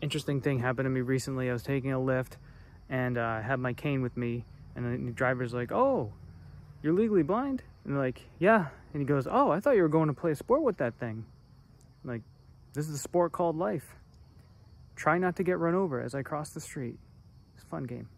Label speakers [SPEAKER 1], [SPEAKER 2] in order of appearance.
[SPEAKER 1] interesting thing happened to me recently. I was taking a Lyft and I had my cane with me, and the driver's like, "Oh, you're legally blind?" And they're like, "Yeah." And he goes, "Oh, I thought you were going to play a sport with that thing." I'm like, this is a sport called life. Try not to get run over as I cross the street. It's a fun game.